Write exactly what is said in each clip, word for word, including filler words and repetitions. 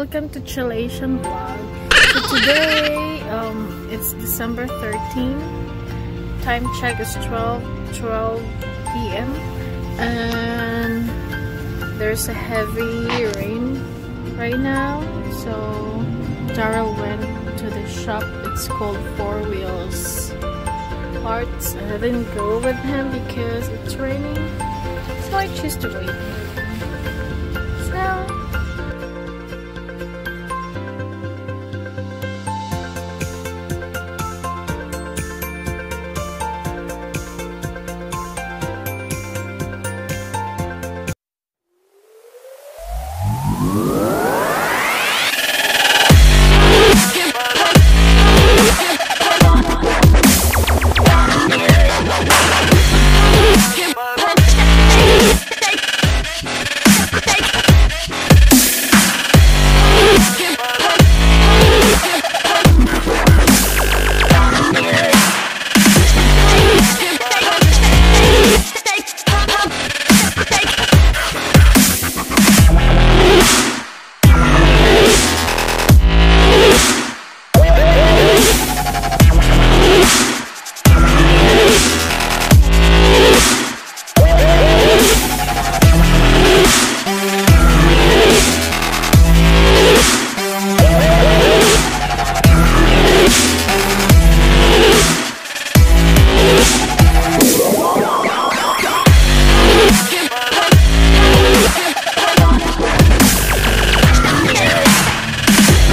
welcome to Chillation Vlog. So today, um, it's December thirteenth. Time check is twelve p m and there's a heavy rain right now. So Daryl went to the shop. It's called Four Wheels Parts. I didn't go with him because it's raining, so I choose to wait. So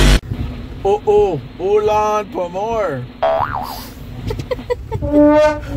Oh, oh, ulan pa more.